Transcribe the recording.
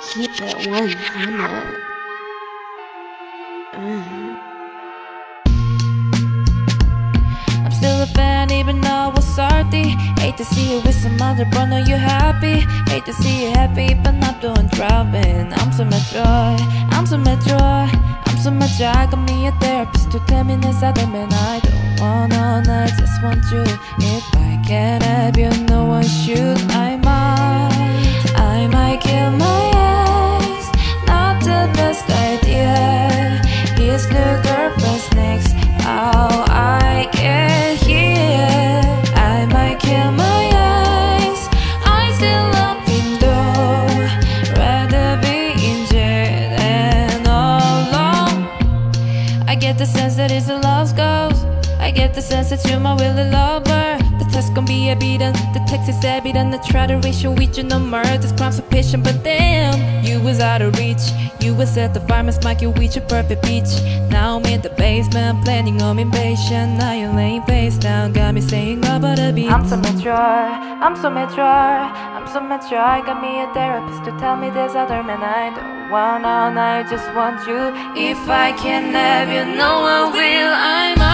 Keep it 100. I'm still a fan even though I was salty. Hate to see you with some other, but know you happy. Hate to see you happy, but not doing driving. I'm so mature, I'm so mature, I'm so mature. I got me a therapist to tell me this other man I don't want on, I just want you. If I can't have you, no one should. I might kill my ex. Not the best idea. His new girlfriend's next. How I get here. I might kill my ex. I still love him though. Rather be in jail and alone. I get the sense that it's a lost ghost. I get the sense that you're my willing lover. The test gon' be a beaten. The text is evident. I try to reach you with your number. This crime's so patient, but damn, you was out of reach. You was at the farmer's market with your perfect peach. Now I'm in the basement, planning on invasion. Now you're laying face down, got me saying about the beat. I'm so mature, I'm so mature, I'm so mature. I got me a therapist to tell me there's other men I don't want on. I just want you. If I can have you, no one will. I'm